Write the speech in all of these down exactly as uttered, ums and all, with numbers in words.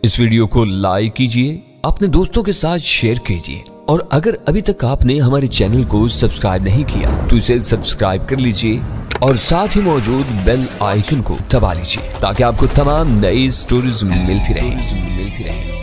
इस वीडियो को लाइक कीजिए, अपने दोस्तों के साथ शेयर कीजिए और अगर अभी तक आपने हमारे चैनल को सब्सक्राइब नहीं किया तो इसे सब्सक्राइब कर लीजिए और साथ ही मौजूद बेल आइकन को दबा लीजिए ताकि आपको तमाम नई स्टोरीज मिलती रहे मिलती रहे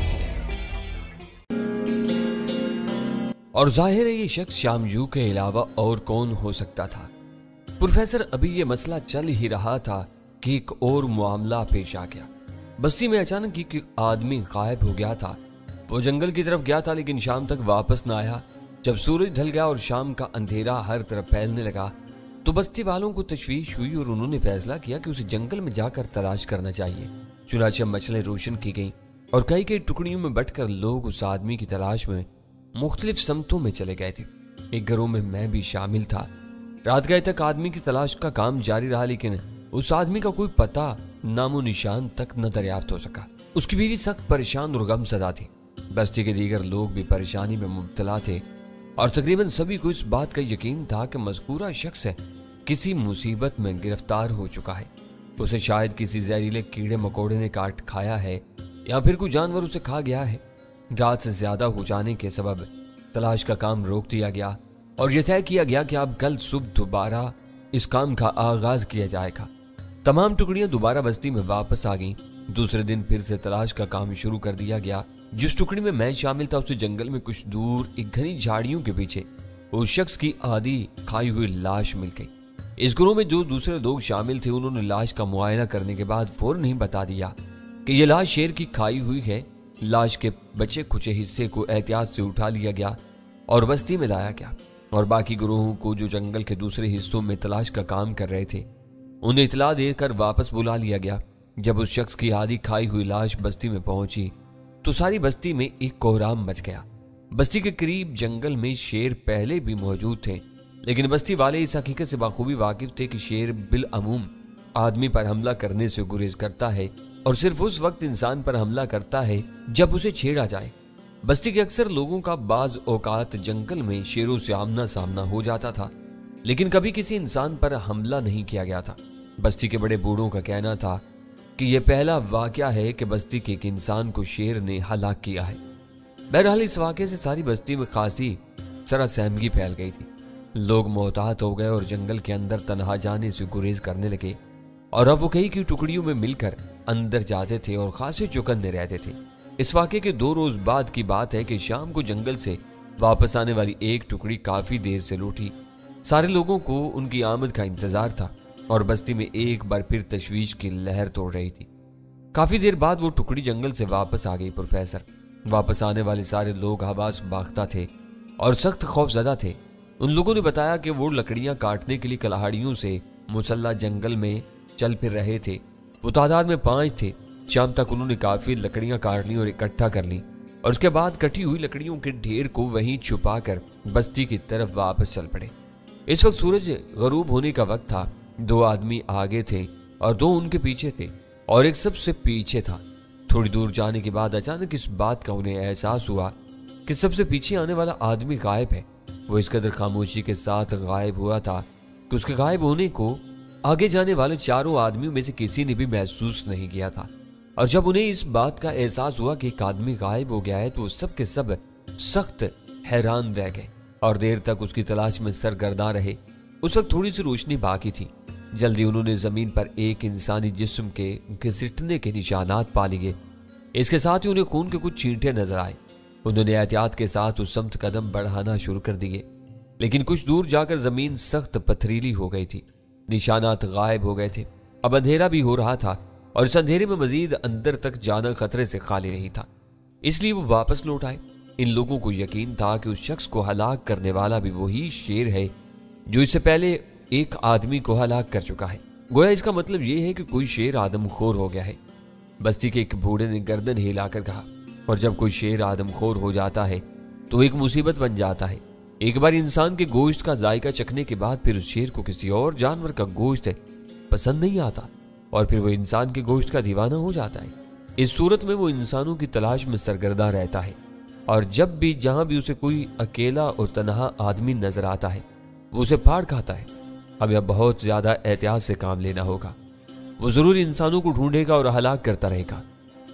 और जाहिर है ये शख्स शामजू के अलावा और कौन हो सकता था। प्रोफेसर अभी ये मसला चल ही रहा था कि एक और मामला पेश आ गया। बस्ती में अचानक एक आदमी गायब हो गया था। वो जंगल की तरफ गया था लेकिन शाम तक वापस न आया। जब सूरज ढल गया और शाम का अंधेरा हर तरफ फैलने लगा तो बस्ती वालों को तशवीश हुई और उन्होंने फैसला किया कि उसे जंगल में जाकर तलाश करना चाहिए। चुनाचे मछलें रोशन की गईं और कई कई टुकड़ियों में बंटकर लोग उस आदमी की तलाश में मुख्तलिफ समतों में चले गए थे। एक घरों में मैं भी शामिल था। रात गए तक आदमी की तलाश का काम जारी रहा लेकिन उस आदमी का कोई पता नामो निशान तक न दरियाफ्त हो सका। उसकी बीवी सख्त परेशान और गमज़दा थी। बस्ती के दीगर लोग भी परेशानी में मुब्तला थे और तकरीबन सभी को इस बात का यकीन था कि मज़कूरा शख्स किसी मुसीबत में गिरफ्तार हो चुका है। उसे शायद किसी जहरीले कीड़े मकोड़े ने काट खाया है या फिर कोई जानवर उसे खा गया है। रात से ज्यादा हो जाने के सबब तलाश का काम रोक दिया गया और यह तय किया गया कि अब कल सुबह दोबारा इस काम का आगाज किया जाएगा। तमाम टुकड़ियां दोबारा बस्ती में वापस आ गईं। दूसरे दिन फिर से तलाश का काम शुरू कर दिया गया। जिस टुकड़ी में मैं शामिल था उसे जंगल में कुछ दूर एक घनी झाड़ियों के पीछे उस शख्स की आधी खाई हुई लाश मिल गई। इस ग्रुप में जो दूसरे लोग शामिल थे उन्होंने लाश का मुआयना करने के बाद फौरन ही बता दिया कि यह लाश शेर की खाई हुई है। लाश के बचे खुचे हिस्से को एहतियात से उठा लिया गया और बस्ती में लाया गया और बाकी गिरोहों को जो जंगल के दूसरे हिस्सों में तलाश का काम कर रहे थे उन्हें इतला देकर वापस बुला लिया गया। जब उस शख्स की आधी खाई हुई लाश बस्ती में पहुंची तो सारी बस्ती में एक कोहराम मच गया। बस्ती के करीब जंगल में शेर पहले भी मौजूद थे लेकिन बस्ती वाले इस हकीकत से बाखूबी वाकिफ थे कि शेर बिलअमूम आदमी पर हमला करने से गुरेज करता है और सिर्फ उस वक्त इंसान पर हमला करता है जब उसे छेड़ा जाए। बस्ती के अक्सर लोगों का बाज औकात जंगल में शेरों से आमना सामना हो जाता था लेकिन कभी किसी इंसान पर हमला नहीं किया गया था। बस्ती के बड़े बूढ़ों का कहना था कि यह पहला वाकया है कि बस्ती के एक इंसान को शेर ने हलाक किया है। बहरहाल इस वाकये से सारी बस्ती में खासी सरासहमगी फैल गई थी। लोग मोहतात हो गए और जंगल के अंदर तन्हा जाने से गुरेज करने लगे और अब वो कई की टुकड़ियों में मिलकर अंदर जाते थे और खासे चौकन्ने रहते थे। इस वाकये के दो रोज बाद की बात है कि शाम को जंगल से वापस आने वाली एक टुकड़ी काफी देर से लौटी। सारे लोगों को उनकी आमद का इंतजार था और बस्ती में एक बार फिर तशवीश की लहर तोड़ रही थी। काफी देर बाद वो टुकड़ी जंगल से वापस आ गई। प्रोफेसर वापस आने वाले सारे लोग हवास बाख्ता थे और सख्त खौफजदा थे। उन लोगों ने बताया कि वो लकड़ियां काटने के लिए कलाहाड़ियों से मुसल्ला जंगल में चल फिर रहे थे। वो तादाद में पांच थे। शाम तक उन्होंने काफी लकड़ियां काट ली और इकट्ठा कर ली और उसके बाद कटी हुई लकड़ियों के ढेर को वहीं छुपा कर बस्ती की तरफ वापस चल पड़े। इस वक्त सूरज गरूब होने का वक्त था। दो आदमी आगे थे और दो उनके पीछे थे और एक सबसे पीछे था। थोड़ी दूर जाने के बाद अचानक इस बात का उन्हें एहसास हुआ कि सबसे पीछे आने वाला आदमी गायब है। वो इस कदर खामोशी के साथ गायब हुआ था कि उसके गायब होने को आगे जाने वाले चारों आदमियों में से किसी ने भी महसूस नहीं किया था। और जब उन्हें इस बात का एहसास हुआ कि एक आदमी गायब हो गया है तो सब के सब सख्त हैरान रह गए और देर तक उसकी तलाश में सरगर्दा रहे। उस वक्त थोड़ी सी रोशनी बाकी थी। जल्दी उन्होंने जमीन पर एक इंसानी जिस्म के घसीटने के निशानात पा लिए। इसके साथ ही उन्हें खून के कुछ छींटे नजर आए। उन्होंने एहतियात के साथ उस समत कदम बढ़ाना शुरू कर दिए लेकिन कुछ दूर जाकर जमीन सख्त पथरीली हो गई थी। निशानात गायब हो गए थे। अब अंधेरा भी हो रहा था और इस अंधेरे में मजीद अंदर तक जाना खतरे से खाली नहीं था, इसलिए वो वापस लौट आए। इन लोगों को यकीन था कि उस शख्स को हलाक करने वाला भी वही शेर है जो इससे पहले एक आदमी को हलाक कर चुका है। गोया इसका मतलब यह है कि कोई शेर आदमखोर हो गया है। बस्ती के एक बूढ़े ने गर्दन हिलाकर कहा, और जब कोई शेर आदमखोर हो जाता है तो एक मुसीबत बन जाता है। एक बार इंसान के गोश्त का जायका चखने के बाद फिर उस शेर को किसी और जानवर का गोश्त पसंद नहीं आता और फिर वो इंसान के गोश्त का दीवाना हो जाता है। इस सूरत में वो इंसानों की तलाश में सरगर्दा रहता है और जब भी जहां भी उसे कोई अकेला और तन्हा आदमी नजर आता है वो उसे फाड़ खाता है। हमें अब बहुत ज्यादा एहतियात से काम लेना होगा। वो जरूर इंसानों को ढूंढेगा और हलाक करता रहेगा।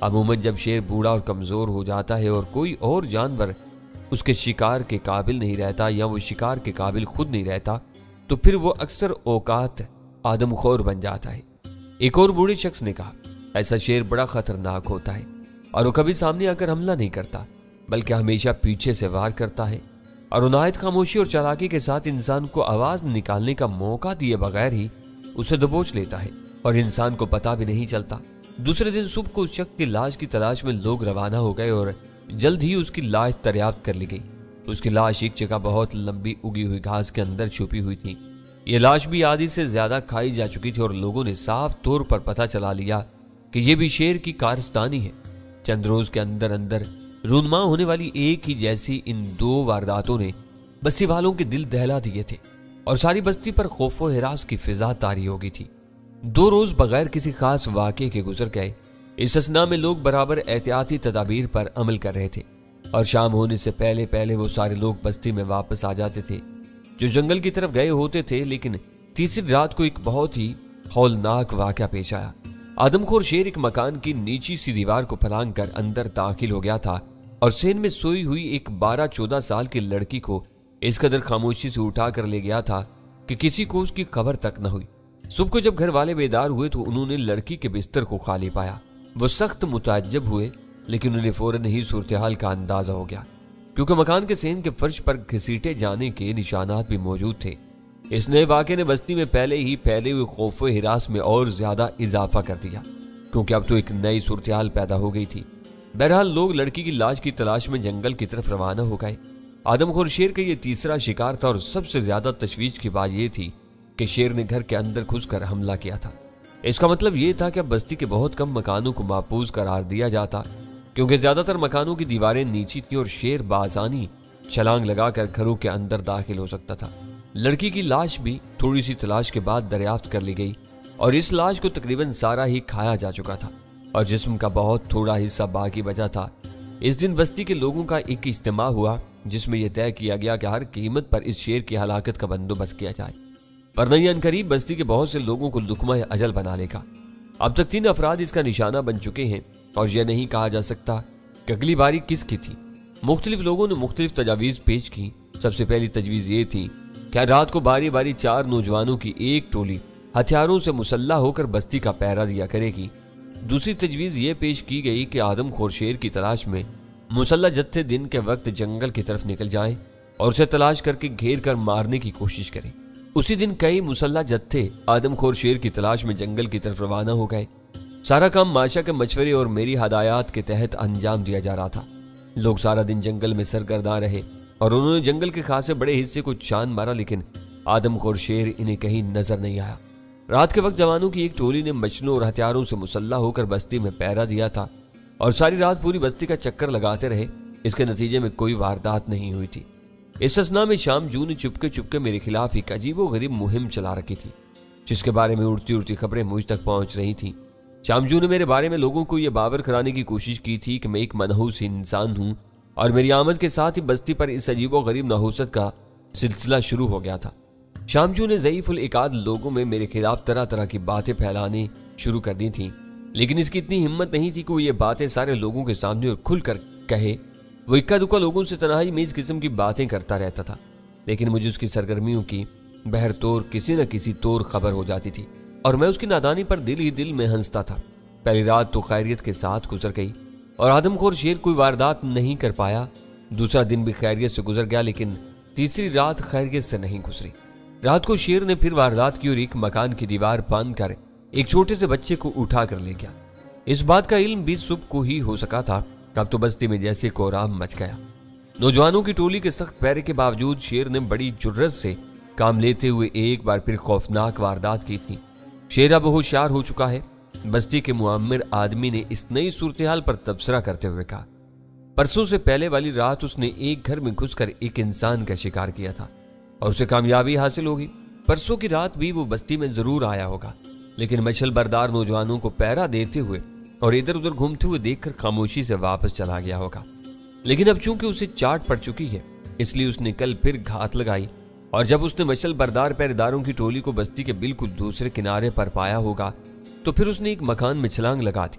عموماً جب شیر بوڑھا اور کمزور ہو جاتا ہے اور کوئی اور جانور اس کے شکار کے قابل نہیں رہتا یا وہ شکار کے قابل خود نہیں رہتا تو پھر وہ اکثر اوقات آدم خور بن جاتا ہے۔ ایک اور بوڑھے شخص نے کہا، ایسا شیر بڑا خطرناک ہوتا ہے اور وہ کبھی سامنے آ کر حملہ نہیں کرتا بلکہ ہمیشہ پیچھے سے وار کرتا ہے اور نہایت خاموشی اور چالاکی کے ساتھ انسان کو آواز نکالنے کا موقع دیے بغیر ہی اسے دبوچ لیتا ہے اور انسان کو پتہ بھی نہیں چلتا۔ دوسرے دن صبح کو اس شخص کی لاش کی تلاش میں لوگ روانہ ہو گئے اور جلد ہی اس کی لاش دریافت کر لی گئی۔ اس کی لاش ایک جگہ بہت لمبی اگی ہوئی گھاس کے اندر چھپی ہوئی تھی۔ یہ لاش بھی آدھی سے زیادہ کھائی جا چکی تھی اور لوگوں نے صاف طور پر پتہ چلا لیا کہ یہ بھی شیر کی کارستانی ہے۔ چند روز کے اندر اندر رونما ہونے والی ایک ہی جیسی ان دو وارداتوں نے بستی والوں کے دل دہلا دیے تھے اور ساری بستی پر خوف و ہراس کی فضا طاری ہو گئی تھی۔ دو روز بغیر کسی خاص واقعے کے گزر گئے۔ اس اثنا میں لوگ برابر احتیاطی تدابیر پر عمل کر رہے تھے اور شام ہونے سے پہلے پہلے وہ سارے لوگ بستی میں واپس آ جاتے تھے جو جنگل کی طرف گئے ہوتے تھے۔ لیکن تیسری رات کو ایک بہت ہی ہولناک واقعہ پیش آیا۔ آدم خور شیر ایک مکان کی نیچی سی دیوار کو پھلانگ کر اندر داخل ہو گیا تھا اور سین میں سوئی ہوئی ایک بارہ چودہ سال کی لڑکی کو اس قدر خاموشی سے اٹھا کر لے گیا تھا کہ کسی کو اس کی خبر تک نہ ہوئی۔ صبح کو جب گھر والے بیدار ہوئے تو انہوں نے لڑکی کے بستر کو خالی پایا۔ وہ سخت متعجب ہوئے لیکن انہیں فوراً ہی صورتحال کا اندازہ ہو گیا کیونکہ مکان کے سین کے فرش پر گھسیٹے جانے کے نشانات بھی موجود تھے۔ اس نئے واقعے نے بستی میں پہلے ہی پھیلے ہوئے خوف و ہراس میں اور زیادہ اضافہ کر دیا کیونکہ اب تو ایک نئی صورتحال پیدا ہو گئی تھی۔ بہرحال لوگ لڑکی کی لاش کی تلاش میں جنگل کی طرف روانہ ہو گئے۔ آدم خور شیر کا یہ تیسرا شکار تھا اور سب سے زیادہ تشویش کی بات یہ تھی کہ شیر نے گھر کے اندر گھس کر حملہ کیا تھا۔ اس کا مطلب یہ تھا کہ اب بستی کے بہت کم مکانوں کو محفوظ قرار دیا جاتا کیونکہ زیادہ تر مکانوں کی دیواریں نیچی تھیں اور شیر بآسانی چھلانگ لگا کر گھروں کے اندر داخل ہو سکتا تھا۔ لڑکی کی لاش بھی تھوڑی سی تلاش کے بعد دریافت کر لی گئی اور اس لاش کو تقریباً سارا ہی کھایا جا چکا تھا اور جسم کا بہت تھوڑا حصہ باقی بچا تھا۔ اس دن بستی کے لوگوں کا ایک اجتماع ہوا جس میں یہ طے کیا گیا کہ ہر قیمت پر اس شیر کی ہلاکت کا بندوبست کیا جائے ورنہ یہ عنقریب بستی کے بہت سے لوگوں کو لقمہ اجل بنا لے گا۔ اب تک تین افراد اس کا نشانہ بن چکے ہیں اور یہ نہیں کہا جا سکتا کہ اگلی باری کس کی تھی۔ مختلف لوگوں نے مختلف تجاویز پیش کی۔ سب سے پہلی تجویز یہ تھی کہ رات کو باری باری چار نوجوانوں کی ایک ٹولی ہتھیاروں سے مسلح ہو کر بستی کا پہرا دیا کرے گی۔ دوسری تجویز یہ پیش کی گئی کہ آدم خور شیر کی تلاش میں مسلح جتھے دن کے وقت جنگل کی طرف نکل جائیں اور اسے تلاش کر کے گھیر کر مارنے کی کوشش کریں۔ اسی دن کئی مسلح جتھے آدم خور شیر کی تلاش میں جنگل کی طرف روانہ ہو گئے۔ سارا کام ماشا کے مشورے اور میری ہدایات کے تحت انجام دیا جا رہا تھا۔ لوگ سارا دن جنگل میں سرگرداں رہے اور انہوں نے جنگل کے خاصے بڑے حصے کو چھان مارا لیکن آدم خور شیر انہیں کہیں نظر نہیں آیا۔ رات کے وقت جوانوں کی ایک ٹولی نے مچلوں اور ہتھیاروں سے مسلح ہو کر بستی میں پہرا دیا تھا اور ساری رات پوری بستی کا چکر لگاتے رہے۔ اس کے نتیجے میں کوئی واردات نہیں ہوئی تھی۔ اس اثنا میں شام جو نے چپکے چپکے میرے خلاف ایک عجیب و غریب مہم چلا رکھی تھی جس کے بارے میں اڑتی اڑتی خبریں مجھ تک پہنچ رہی تھیں۔ شام جو نے میرے بارے میں لوگوں کو یہ باور کرانے کی کوشش کی تھی کہ میں ایک منحوس انسان ہوں اور میری آمد کے ساتھ ہی بستی پر اس عجیب و غریب نحوست کا سلسلہ شروع ہو گیا تھا۔ شام جو نے ضعیف العقاد لوگوں میں میرے خلاف طرح طرح کی باتیں پھیلانے شروع کر دی تھیں لیکن اس کی اتنی ہمت نہیں تھی کہ وہ یہ باتیں سارے لوگوں کے سامنے اور کھل کر کہے۔ وہ اکا دکا لوگوں سے تنہائی میں اس قسم کی باتیں کرتا رہتا تھا لیکن مجھے اس کی سرگرمیوں کی بہر طور کسی نہ کسی طور خبر ہو جاتی تھی اور میں اس کی نادانی پر دل ہی دل میں ہنستا تھا۔ پہلی رات تو خیریت کے ساتھ گزر گئی اور آدم خور شیر کوئی واردات نہیں کر پایا۔ دوسرا دن بھی خیریت سے گزر گیا لیکن تیسری رات خیریت سے نہیں گزری۔ رات کو شیر نے پھر واردات کی اور ایک مکان کی دیوار باندھ کر ایک چھوٹے سے بچے کو اٹھا کر لے گیا۔ اس بات کا علم بھی صبح کو ہی ہو سکا تھا۔ اب تو بستی میں جیسے کورام مچ گیا۔ نوجوانوں کی ٹولی کے سخت پہرے کے باوجود شیر نے بڑی جرت سے کام لیتے ہوئے ایک بار پھر خوفناک واردات کی تھی۔ شیر اب ہوشیار ہو چکا ہے۔ بستی کے معمر آدمی نے اس نئی صورتحال پر تبصرہ کرتے ہوئے کہا، پرسوں سے پہلے والی رات اس نے ایک گھر میں گھس کر ایک انسان کا شکار کیا تھا اور اسے کامیابی حاصل ہوگی۔ پرسوں کی رات بھی وہ بستی میں ضرور آیا ہوگا لیکن مچھل بردار نوجوانوں کو پہرا دیتے ہوئے اور ادھر ادھر گھومتے ہوئے دیکھ کر خاموشی سے واپس چلا گیا ہوگا۔ لیکن اب چونکہ اسے چاٹ پڑ چکی ہے اس لیے اس نے کل پھر گھات لگائی اور جب اس نے مچھل بردار پہرےداروں کی ٹولی کو بستی کے بالکل دوسرے کنارے پر پایا ہوگا تو پھر اس نے ایک مکان میں چھلانگ لگا دی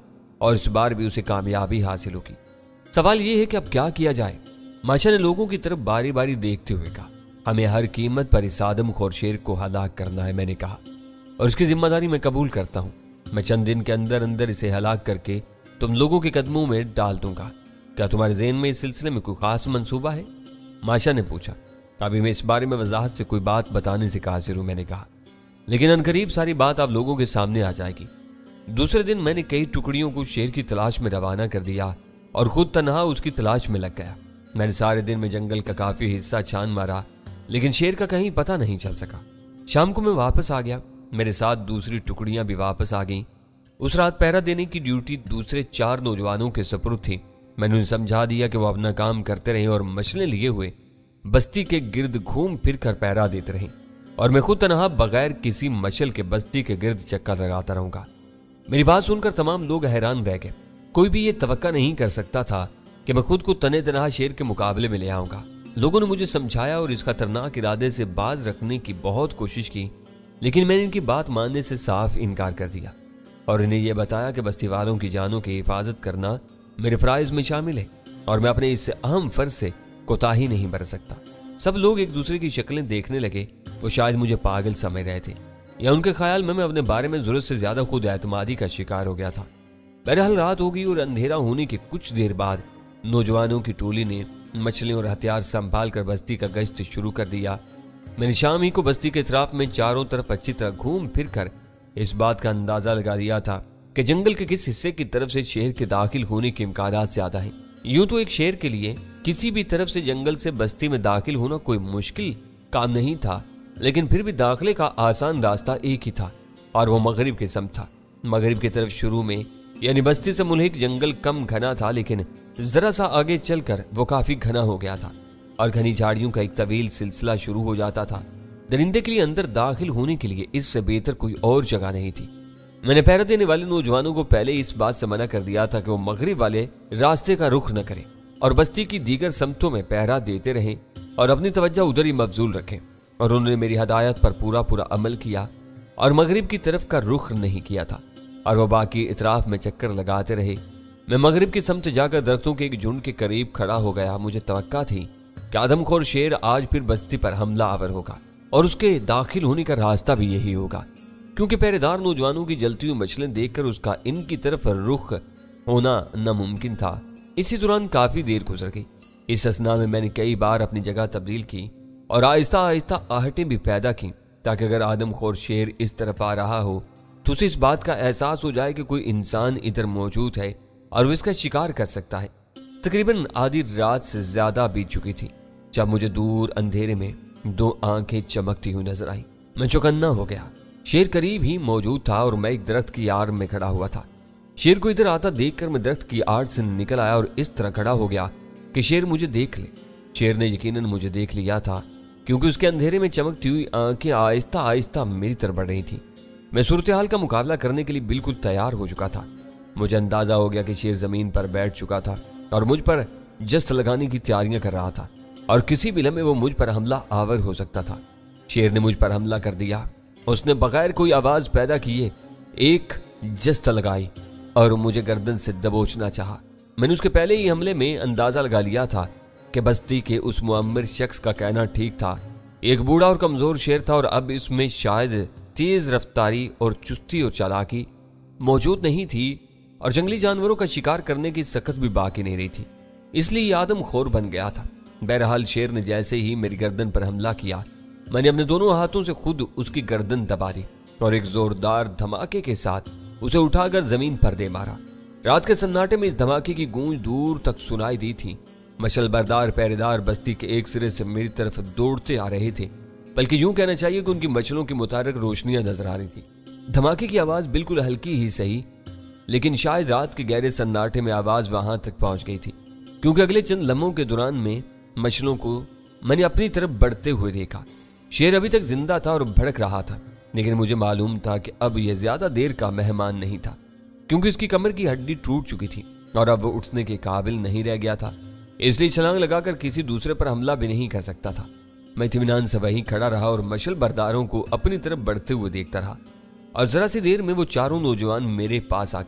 اور اس بار بھی اسے کامیابی حاصل ہوگی۔ سوال یہ ہے کہ اب کیا کیا جائے؟ ماشا نے لوگوں کی طرف باری باری دیکھتے ہوئے کہا، ہمیں ہر قیمت پر اس آدم خور شیر کو ہلاک کرنا ہے، میں نے کہا، اور اس کی ذمہ داری میں قبول کرتا ہوں۔ میں چند دن کے اندر اندر اسے ہلاک کر کے تم لوگوں کے قدموں میں ڈال دوں گا۔ کیا تمہارے ذہن میں اس سلسلے میں کوئی خاص منصوبہ ہے؟ ماشا نے پوچھا۔ ابھی میں اس بارے میں وضاحت سے کوئی بات بتانے سے قاصر ہوں، میں نے کہا، لیکن عنقریب ساری بات آپ لوگوں کے سامنے آ جائے گی۔ دوسرے دن میں نے کئی ٹکڑیوں کو شیر کی تلاش میں روانہ کر دیا اور خود تنہا اس کی تلاش میں لگ گیا۔ میں نے سارے دن میں جنگل کا کافی حصہ چھان مارا، لیکن شیر کا کہیں پتہ نہیں چل سکا۔ شام کو میں واپس آ گیا، میرے ساتھ دوسری ٹکڑیاں بھی واپس آ گئیں۔ اس رات پہرا دینے کی ڈیوٹی دوسرے چار نوجوانوں کے سپرد تھی۔ میں نے انہیں سمجھا دیا کہ وہ اپنا کام کرتے رہیں اور مشلیں لیے ہوئے بستی کے گرد گھوم پھر کر پہرا دیتے رہیں، اور میں خود تنہا بغیر کسی مشل کے بستی کے گرد چکر لگاتا رہوں گا۔ میری بات سن کر تمام لوگ حیران رہ گئے۔ کوئی بھی یہ توقع نہیں کر سکتا تھا کہ میں خود کو تنے تنہا شیر کے مقابلے میں لے آؤں گا۔ لوگوں نے مجھے سمجھایا اور اس خطرناک ارادے سے باز رکھنے کی بہت کوشش کی، لیکن میں نے ان کی بات ماننے سے صاف انکار کر دیا اور انہیں یہ بتایا کہ بستی والوں کی جانوں کی حفاظت کرنا میرے فرائض میں شامل ہے اور میں اپنے اس اہم فرض سے کوتاہی نہیں برت سکتا۔ سب لوگ ایک دوسرے کی شکلیں دیکھنے لگے۔ وہ شاید مجھے پاگل سمجھ رہے تھے یا ان کے خیال میں میں اپنے بارے میں ضرورت سے زیادہ خود اعتمادی کا شکار ہو گیا تھا۔ بہرحال رات ہو گئی اور اندھیرا ہونے کے کچھ دیر بعد نوجوانوں کی ٹولی نے مچھلیوں اور ہتھیار سنبھال کر بستی کا گشت شروع کر دیا۔ میں نے شام ہی کو بستی کے اطراف میں چاروں طرف اچھی طرح گھوم پھر کر اس بات کا اندازہ لگا لیا تھا کہ جنگل کے کس حصے کی طرف سے شہر کے داخل ہونے کے امکانات زیادہ ہیں۔ یوں تو ایک شیر کے لیے کسی بھی طرف سے جنگل سے بستی میں داخل ہونا کوئی مشکل کام نہیں تھا، لیکن پھر بھی داخلے کا آسان راستہ ایک ہی تھا اور وہ مغرب کی سمت تھا۔ مغرب کی طرف شروع میں یعنی بستی سے ملحق جنگل کم گھنا تھا، لیکن ذرا سا آگے چل کر وہ کافی گھنا ہو گیا تھا اور گھنی جھاڑیوں کا ایک طویل سلسلہ شروع ہو جاتا تھا۔ درندے کے لیے اندر داخل ہونے کے لیے اس سے بہتر کوئی اور جگہ نہیں تھی۔ میں نے پہرا دینے والے نوجوانوں کو پہلے اس بات سے منع کر دیا تھا کہ وہ مغرب والے راستے کا رخ نہ کریں اور بستی کی دیگر سمتوں میں پہرا دیتے رہیں اور اپنی توجہ ادھر ہی مبذول رکھیں، اور انہوں نے میری ہدایت پر پورا پورا عمل کیا اور مغرب کی طرف کا رخ نہیں کیا تھا اور وہ باقی اطراف میں چکر لگاتے رہے۔ میں مغرب کی سمت جا کر درختوں کے ایک جھنڈ کے قریب کھڑا ہو گیا۔ مجھے توقع تھی کہ آدم خور شیر آج پھر بستی پر حملہ آور ہوگا اور اس کے داخل ہونے کا راستہ بھی یہی ہوگا، کیونکہ پہرے دار نوجوانوں کی جلتی ہوئی مچھلیں دیکھ کر اس کا ان کی طرف رخ ہونا ناممکن تھا۔ اسی دوران کافی دیر گزر گئی۔ اس اثنا میں میں نے کئی بار اپنی جگہ تبدیل کی اور آہستہ آہستہ آہٹیں بھی پیدا کی تاکہ اگر آدم خور شیر اس طرف آ رہا ہو تو اسے اس بات کا احساس ہو جائے کہ کوئی انسان ادھر موجود ہے اور وہ اس کا شکار کر سکتا ہے۔ تقریباً آدھی رات سے زیادہ بیت چکی تھی جب مجھے دور اندھیرے میں دو آنکھیں چمکتی ہوئی نظر آئیں۔ میں چوکنا ہو گیا۔ شیر قریب ہی موجود تھا اور میں ایک درخت کی آڑ میں کھڑا ہوا تھا۔ شیر کو ادھر آتا دیکھ کر میں درخت کی آڑ سے نکل آیا اور اس طرح کھڑا ہو گیا کہ شیر مجھے دیکھ لے۔ شیر نے یقیناً مجھے دیکھ لیا تھا کیونکہ اس کے اندھیرے میں چمکتی ہوئی آنکھیں آہستہ آہستہ میری طرف بڑھ رہی تھیں۔ میں صورتحال کا مقابلہ کرنے کے لیے بالکل تیار ہو چکا تھا۔ مجھے اندازہ ہو گیا کہ شیر زمین پر بیٹھ چکا تھا اور مجھ پر جست لگانے کی تیاریاں کر رہا تھا اور کسی بھی لمحے وہ مجھ پر حملہ آور ہو سکتا تھا۔ شیر نے مجھ پر حملہ کر دیا۔ اس نے بغیر کوئی آواز پیدا کیے ایک جست لگائی اور مجھے گردن سے دبوچنا چاہا۔ میں نے اس کے پہلے ہی حملے میں اندازہ لگا لیا تھا کہ بستی کے اس معمر شخص کا کہنا ٹھیک تھا۔ ایک بوڑھا اور کمزور شیر تھا اور اب اس میں شاید تیز رفتاری اور چستی اور چالاکی موجود نہیں تھی اور جنگلی جانوروں کا شکار کرنے کی سخت بھی باقی نہیں رہی تھی، اس لیے یہ آدم خور بن گیا تھا۔ بہرحال شیر نے جیسے ہی میری گردن پر حملہ کیا، میں نے اپنے دونوں ہاتھوں سے خود اس کی گردن دبا دی اور ایک زوردار دھماکے کے ساتھ اسے اٹھا کر زمین پر دے مارا۔ رات کے سناٹے میں اس دھماکے کی گونج دور تک سنائی دی تھی۔ مشل بردار پہرے دار بستی کے ایک سرے سے میری طرف دوڑتے آ رہے تھے، بلکہ یوں کہنا چاہیے کہ ان کی مچلوں کی متحرک روشنیاں نظر آ رہی تھی۔ دھماکے کی آواز بالکل ہلکی ہی صحیح، لیکن شاید رات کے گہرے سناٹے میں آواز وہاں تک پہنچ گئی تھی، کیونکہ اگلے چند لمحوں کے دوران میں مچلوں کو میں نے اپنی طرف بڑھتے ہوئے دیکھا۔ شیر ابھی تک زندہ تھا اور بھڑک رہا تھا، لیکن مجھے معلوم تھا کہ اب یہ زیادہ دیر کا مہمان نہیں تھا، کیونکہ اس کی کمر کی ہڈی ٹوٹ چکی تھی اور اب وہ اٹھنے کے قابل نہیں رہ گیا تھا، اس لیے چھلانگ لگا کر کسی دوسرے پر حملہ بھی نہیں کر سکتا تھا۔ میں اطمینان سے وہیں کھڑا رہا اور مشل برداروں کو اپنی طرف بڑھتے ہوئے دیکھتا رہا، اور ذرا سی دیر میں وہ چاروں نوجوان میرے پاس آ گئے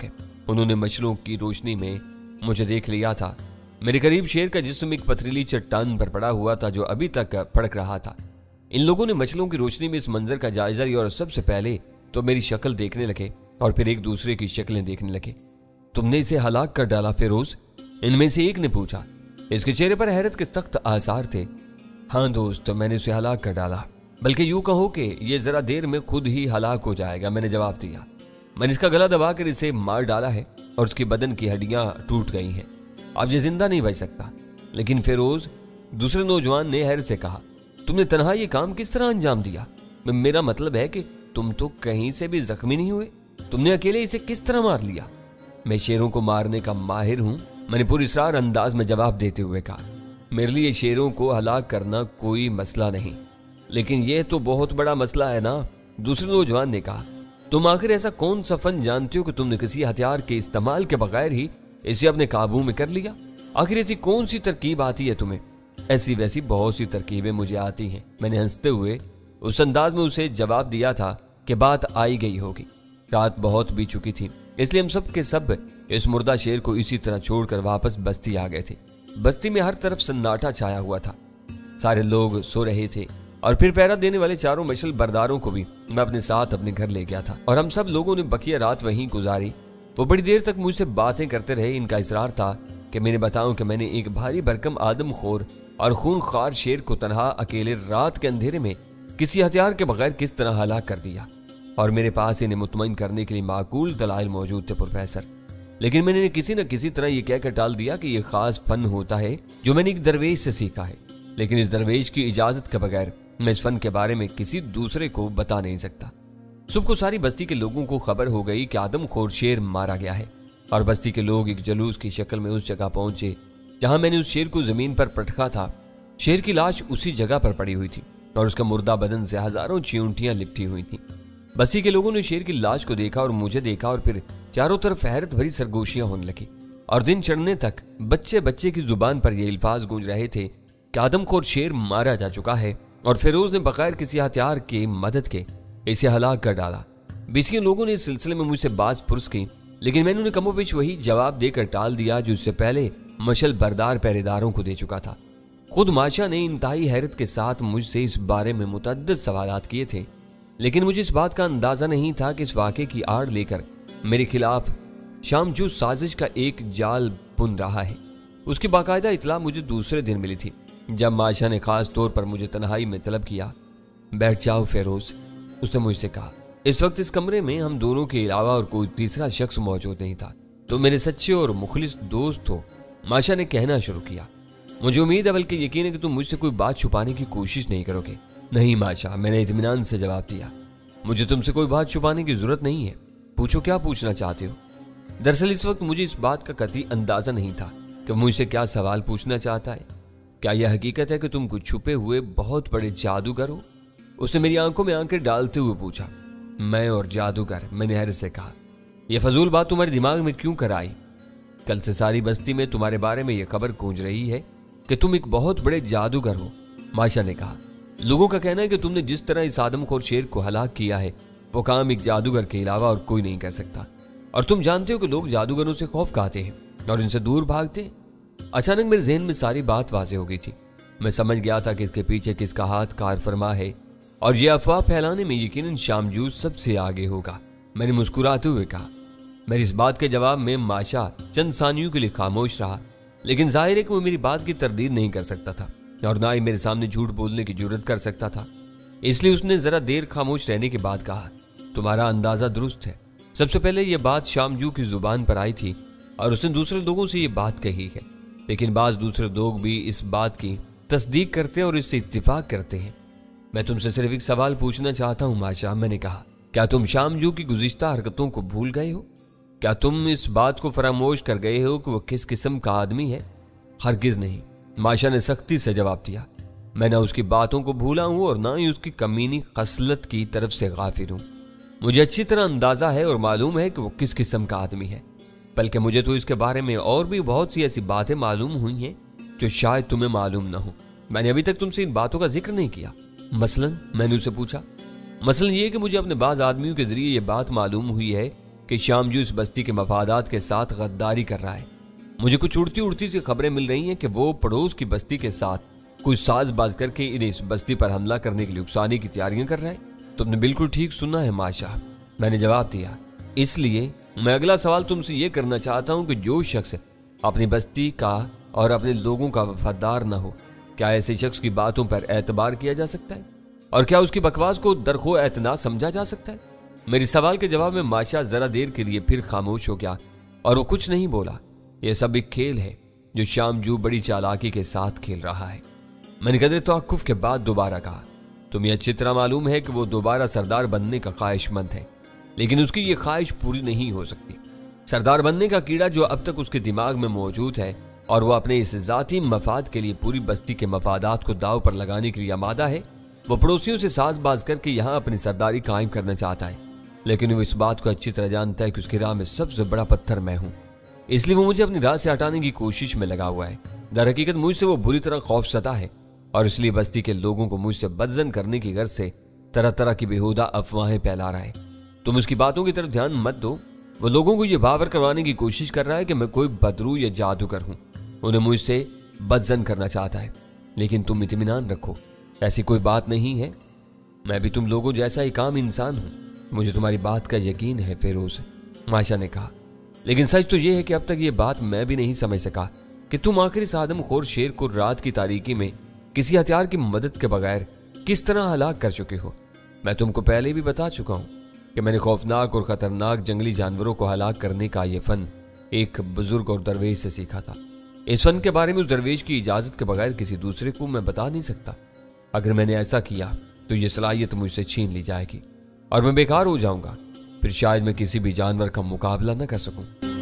उन्होंने मछलियों की रोशनी में मुझे देख लिया था। मेरे करीब शेर का जिस्म एक पथरीली चट्टान पर पड़ा हुआ था जो अभी तक फड़क रहा था। इन लोगों ने मछलियों की रोशनी में इस मंजर का जायजा लिया और सबसे पहले तो मेरी शक्ल देखने लगे और फिर एक दूसरे की शक्लें देखने लगे। तुमने इसे हलाक कर डाला फिरोज? इनमें से एक ने पूछा। इसके चेहरे पर हैरत के सख्त आसार थे। हाँ दोस्त, मैंने उसे हलाक कर डाला, बल्कि यूं कहो कि ये जरा देर में खुद ही हलाक हो जाएगा, मैंने जवाब दिया। मैंने इसका गला दबाकर इसे मार डाला है और उसकी बदन की हड्डियां टूट गई हैं। अब ये जिंदा नहीं बच सकता। लेकिन फिरोज, दूसरे नौजवान ने हैरत से कहा, तुमने तन्हा ये काम किस तरह अंजाम दिया? मेरा मतलब है कि तुम तो कहीं से भी जख्मी नहीं हुए, तुमने अकेले इसे किस तरह मार लिया? मैं शेरों को मारने का माहिर हूं, मैंने पूरी इसरार अंदाज में जवाब देते हुए कहा। मेरे लिए शेरों को हलाक करना कोई मसला नहीं, लेकिन यह तो बहुत बड़ा मसला है ना, दूसरे नौजवान ने कहा। तुम आखिर ऐसा कौन सा फन जानते हो कि तुमने किसी हथियार के इस्तेमाल के बगैर ही इसे अपने काबू में कर लिया? आखिर ऐसी कौन सी तरकीब आती है तुम्हें? ऐसी वैसी बहुत सी तरकीबें मुझे आती हैं, मैंने हंसते हुए उस अंदाज में उसे जवाब दिया था कि बात आई गई होगी। रात बहुत बीत चुकी थी, इसलिए हम सब के सब इस मुर्दा शेर को इसी तरह छोड़कर वापस बस्ती आ गए थे। बस्ती में हर तरफ सन्नाटा छाया हुआ था, सारे लोग सो रहे थे और फिर पहरा देने वाले चारों मशल बरदारों को भी मैं अपने साथ अपने घर ले गया था और हम सब लोगों ने बकिया रात वहीं गुजारी। वो बड़ी देर तक मुझसे बातें करते रहे। इनका इसरार था कि मैंने बताऊं कि मैंने एक भारी भरकम आदमखोर और खूनखार शेर को तनहा अकेले रात के अंधेरे में किसी हथियार के बगैर किस तरह हलाक कर दिया, और मेरे पास इन्हें मुतमईन करने के लिए माकूल दलाइल मौजूद थे प्रोफेसर। लेकिन मैंने किसी न किसी तरह यह कहकर टाल दिया कि यह खास फन होता है जो मैंने एक दरवेश से सीखा है, लेकिन इस दरवेश की इजाजत के बगैर मैं इस फन के बारे में किसी दूसरे को बता नहीं सकता। सुबह को सारी बस्ती के लोगों को खबर हो गई कि आदमखोर शेर मारा गया है और बस्ती के लोग एक जलूस की शक्ल में उस जगह पहुंचे जहां मैंने उस शेर को जमीन पर पटका था। शेर की लाश उसी जगह पर पड़ी हुई थी और उसका मुर्दा बदन से हजारों चियूंटियां लिपटी हुई थी। बस्ती के लोगों ने शेर की लाश को देखा और मुझे देखा और फिर चारों तरफ हैरत भरी सरगोशियां होने लगी और दिन चढ़ने तक बच्चे बच्चे की जुबान पर ये अल्फाज गूंज रहे थे कि आदमखोर शेर मारा जा चुका है और फिरोज ने बगैर किसी हथियार की मदद के इसे हलाक कर डाला। बीसियों लोगों ने इस सिलसिले में मुझसे बात पुरस की, लेकिन मैंने उन्हें कमोबेश वही जवाब देकर टाल दिया जो इससे पहले मशल बरदार पहरेदारों को दे चुका था। खुद माशा ने इंतहाई हैरत के साथ मुझसे इस बारे में मुतअद्दिद सवालात किए थे, लेकिन मुझे इस बात का अंदाजा नहीं था कि इस वाक़े की आड़ लेकर मेरे खिलाफ शामजू साजिश का एक जाल बुन रहा है। उसकी बाकायदा इतला मुझे दूसरे दिन मिली थी जब माशा ने खास तौर पर मुझे तन्हाई में तलब किया। बैठ जाओ फेरोज, उसने मुझसे कहा। इस वक्त इस कमरे में हम दोनों के अलावा और कोई तीसरा शख्स मौजूद नहीं था। तो मेरे सच्चे और मुखलिस दोस्त हो, माशा ने कहना शुरू किया। मुझे उम्मीद है, बल्कि यकीन है कि तुम मुझसे कोई बात छुपाने की कोशिश नहीं करोगे। नहीं माशा, मैंने इत्मीनान से जवाब दिया। मुझे तुमसे कोई बात छुपाने की जरूरत नहीं है, पूछो क्या पूछना चाहते हो। दरअसल इस वक्त मुझे इस बात का कतई अंदाजा नहीं था कि मुझसे क्या सवाल पूछना चाहता है। क्या यह हकीकत है कि तुम कुछ छुपे हुए बहुत बड़े जादूगर हो? उसने मेरी आंखों में आंखें डालते हुए पूछा। मैं और जादूगर, मैंने हैरत से कहा। यह फजूल बात तुम्हारे दिमाग में क्यों कर आई? कल से सारी बस्ती में तुम्हारे बारे में यह खबर गूंज रही है कि तुम एक बहुत बड़े जादूगर हो, माशा ने कहा। लोगों का कहना है कि तुमने जिस तरह इस आदमखोर शेर को हलाक किया है वो काम एक जादूगर के अलावा और कोई नहीं कर सकता, और तुम जानते हो कि लोग जादूगरों से खौफ खाते हैं और इनसे दूर भागते हैं। अचानक मेरे जहन में सारी बात वाज़ेह हो गई थी। मैं समझ गया था कि इसके पीछे किसका हाथ कार फरमा है और यह अफवाह फैलाने में यकीनन शामजू सबसे आगे होगा। मैंने मुस्कुराते हुए कहा। मेरी इस बात के जवाब में माशा चंद सानियों के लिए खामोश रहा, लेकिन जाहिर है कि वो मेरी बात की तरदीद नहीं कर सकता था और ना ही मेरे सामने झूठ बोलने की जुर्रत कर सकता था। इसलिए उसने जरा देर खामोश रहने के बाद कहा, तुम्हारा अंदाजा दुरुस्त है। सबसे पहले यह बात शामजू की जुबान पर आई थी और उसने दूसरे लोगों से यह बात कही है, लेकिन बाज दूसरे लोग भी इस बात की तस्दीक करते हैं और इससे इत्तिफाक करते हैं। मैं तुमसे सिर्फ एक सवाल पूछना चाहता हूं माशा, मैंने कहा। क्या तुम शामजू की गुज़िश्ता हरकतों को भूल गए हो? क्या तुम इस बात को फरामोश कर गए हो कि वो किस किस्म का आदमी है? हरगिज नहीं, माशा ने सख्ती से जवाब दिया। मैं ना उसकी बातों को भूला हूं और ना ही उसकी कमीनी खसलत की तरफ से गाफिल हूं। मुझे अच्छी तरह अंदाजा है और मालूम है कि वो किस किस्म का आदमी है, बल्कि मुझे तो इसके बारे में और भी बहुत सी ऐसी बातें मालूम हुई हैं जो शायद तुम्हें मालूम ना हो। मैंने अभी तक तुमसे इन बातों का जिक्र नहीं किया। मसलन, मैंने उसे पूछा, मसलन ये कि मुझे अपने बाज आदमियों के जरिए यह बात मालूम हुई है کہ شامجو اس بستی کے مفادات کے ساتھ غداری کر رہا ہے۔ مجھے کچھ اڑتی اڑتی سی خبریں مل رہی ہیں کہ وہ پڑوس کی بستی کے ساتھ کوئی ساز باز کر کے انہیں اس بستی پر حملہ کرنے کے لیے اکسانے کی تیاریاں کر رہا ہے۔ تم نے بالکل ٹھیک سنا ہے ماشا، میں نے جواب دیا۔ اس لیے میں اگلا سوال تم سے یہ کرنا چاہتا ہوں کہ جو شخص اپنی بستی کا اور اپنے لوگوں کا وفادار نہ ہو، کیا ایسے شخص کی باتوں پر اعتبار کیا جا سکتا ہے؟ اور کیا اس کی بکواس کو درخو اعتنا سمجھا جا سکتا ہے؟ میری سوال کے جواب میں ماشا ذرا دیر کے لیے پھر خاموش ہو گیا اور وہ کچھ نہیں بولا۔ یہ سب ایک کھیل ہے جو شامجو بڑی چالاکی کے ساتھ کھیل رہا ہے۔ میں نے قدرے توقف کے بعد دوبارہ کہا، تمہیں اچھی طرح معلوم ہے کہ وہ دوبارہ سردار بننے کا خواہش مند ہے، لیکن اس کی یہ خواہش پوری نہیں ہو سکتی۔ سردار بننے کا کیڑا جو اب تک اس کے دماغ میں موجود ہے اور وہ اپنے اس ذاتی مفاد کے لیے پوری بستی کے مفادات کو داؤ پر لگانے کے لیے آمادہ ہے، وہ پڑوسیوں سے ساز باز کر کے یہاں اپنی سرداری قائم کرنا چاہتا ہے، لیکن وہ اس بات کو اچھی طرح جانتا ہے کہ اس کی راہ میں سب سے بڑا پتھر میں ہوں، اس لیے وہ مجھے اپنی راہ سے ہٹانے کی کوشش میں لگا ہوا ہے۔ در حقیقت مجھ سے وہ بری طرح خوف زدہ ہے اور اس لیے بستی کے لوگوں کو مجھ سے بدظن کرنے کی غرض سے طرح طرح کی بےہودہ افواہیں پھیلا رہا ہے۔ تم اس کی باتوں کی طرف دھیان مت دو، وہ لوگوں کو یہ باور کروانے کی کوشش کر رہا ہے کہ میں کوئی بدرو یا جادوگر ہوں، انہیں مجھ سے بدظن کرنا چاہتا ہے، لیکن تم اطمینان رکھو، ایسی کوئی بات نہیں ہے، میں بھی تم لوگوں جیسا ایک عام انسان ہوں، مجھے تمہاری بات کا یقین ہے فیروز، ماشا نے کہا۔ لیکن سچ تو یہ ہے کہ اب تک یہ بات میں بھی نہیں سمجھ سکا کہ تم آخر اس آدم خور شیر کو رات کی تاریکی میں کسی ہتھیار کی مدد کے بغیر کس طرح ہلاک کر چکے ہو۔ میں تم کو پہلے بھی بتا چکا ہوں کہ میں نے خوفناک اور خطرناک جنگلی جانوروں کو ہلاک کرنے کا یہ فن ایک بزرگ اور درویش سے سیکھا تھا۔ اس فن کے بارے میں اس درویش کی اجازت کے بغیر کسی دوسرے کو میں بتا نہیں سکتا۔ اگر میں نے ایسا کیا تو یہ صلاحیت مجھ سے چھین لی جائے گی اور میں بیکار ہو جاؤں گا، پھر شاید میں کسی بھی جانور کا مقابلہ نہ کر سکوں۔